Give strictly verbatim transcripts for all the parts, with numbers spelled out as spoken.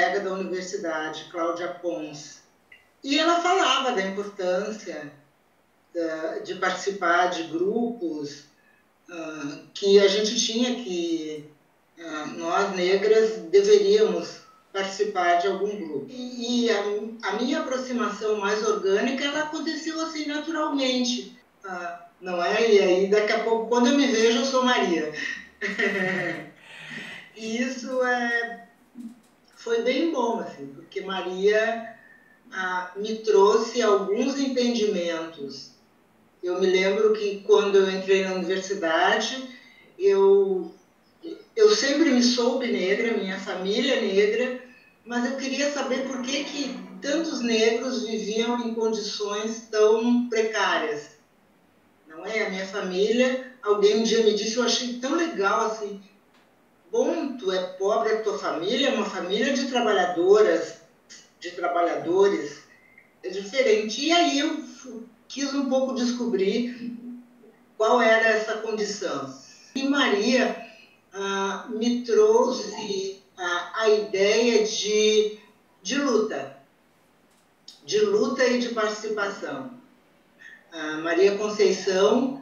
colega da universidade, Cláudia Pons, e ela falava da importância da, de participar de grupos, uh, que a gente tinha que, uh, nós negras, deveríamos participar de algum grupo. E, e a, a minha aproximação mais orgânica, ela aconteceu assim naturalmente, uh, não é? E aí, daqui a pouco, quando eu me vejo, eu sou Maria. E isso é, foi bem bom, assim, porque Maria ah, me trouxe alguns entendimentos. Eu me lembro que quando eu entrei na universidade, eu, eu sempre me soube negra, minha família é negra, mas eu queria saber por que, que tantos negros viviam em condições tão precárias. Não é? A minha família, alguém um dia me disse, eu achei tão legal, assim, bom, tu é pobre, a tua família é uma família de trabalhadoras, de trabalhadores, é diferente. E aí eu quis um pouco descobrir qual era essa condição. E Maria ah, me trouxe ah, a ideia de, de luta, de luta e de participação. Ah, Maria Conceição,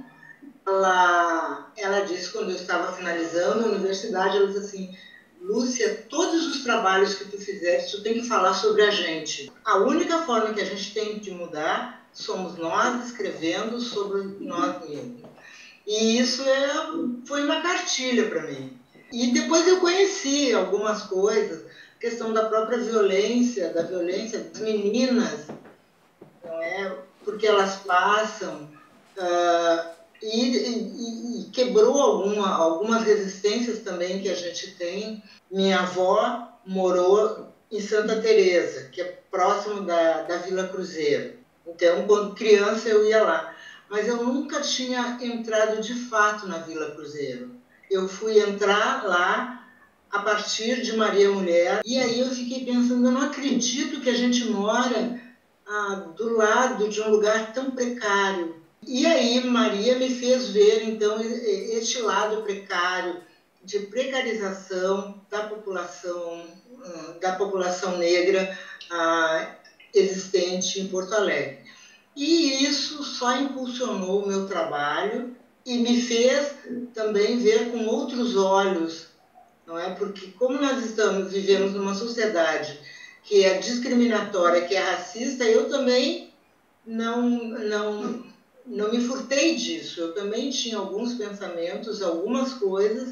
ela, ela disse, quando eu estava finalizando a universidade, ela disse assim, Lúcia, todos os trabalhos que tu fizeste, tu tem que falar sobre a gente. A única forma que a gente tem de mudar somos nós escrevendo sobre nós mesmos. E isso é, foi uma cartilha para mim. E depois eu conheci algumas coisas, questão da própria violência, da violência das meninas, não é? Porque elas passam... Uh, E, e, e quebrou alguma, algumas resistências também que a gente tem. Minha avó morou em Santa Teresa, que é próximo da, da Vila Cruzeiro. Então, quando criança, eu ia lá. Mas eu nunca tinha entrado de fato na Vila Cruzeiro. Eu fui entrar lá a partir de Maria Mulher. E aí eu fiquei pensando, eu não acredito que a gente mora ah, do lado de um lugar tão precário. E aí Maria me fez ver, então, este lado precário, de precarização da população, da população negra ah, existente em Porto Alegre. E isso só impulsionou o meu trabalho e me fez também ver com outros olhos, não é? Porque como nós estamos, vivemos numa sociedade que é discriminatória, que é racista, eu também não... não não me furtei disso, eu também tinha alguns pensamentos, algumas coisas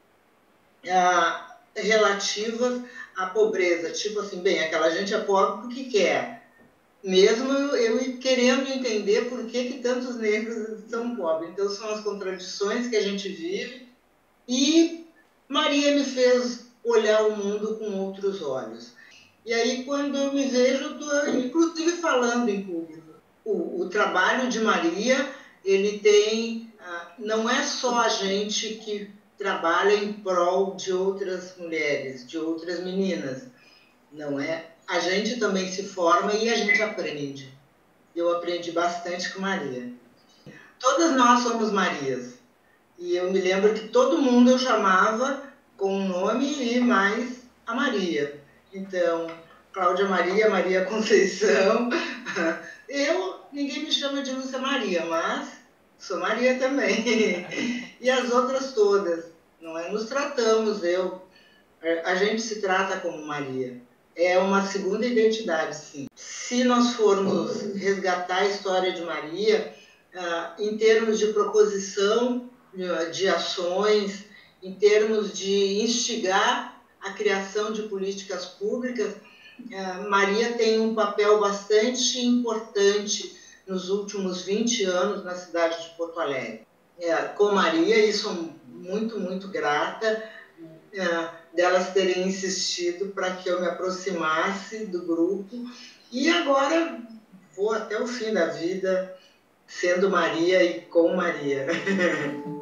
ah, relativas à pobreza, tipo assim, bem, aquela gente é pobre porque quer, mesmo eu, eu querendo entender por que, que tantos negros são pobres. Então são as contradições que a gente vive, e Maria me fez olhar o mundo com outros olhos. E aí quando eu me vejo, eu estou inclusive falando em público. O, o trabalho de Maria, ele tem, ah, não é só a gente que trabalha em prol de outras mulheres, de outras meninas, não é? A gente também se forma e a gente aprende. Eu aprendi bastante com Maria. Todas nós somos Marias. E eu me lembro que todo mundo eu chamava com um nome e mais a Maria. Então, Cláudia Maria, Maria Conceição. Eu, ninguém me chama de Lúcia Maria, mas sou Maria também. E as outras todas, não é? Nos tratamos, eu, a gente se trata como Maria. É uma segunda identidade, sim. Se nós formos resgatar a história de Maria, em termos de proposição de ações, em termos de instigar a criação de políticas públicas, Maria tem um papel bastante importante nos últimos vinte anos na cidade de Porto Alegre. É, com Maria, e sou muito, muito grata é, delas terem insistido para que eu me aproximasse do grupo. E agora vou até o fim da vida sendo Maria e com Maria.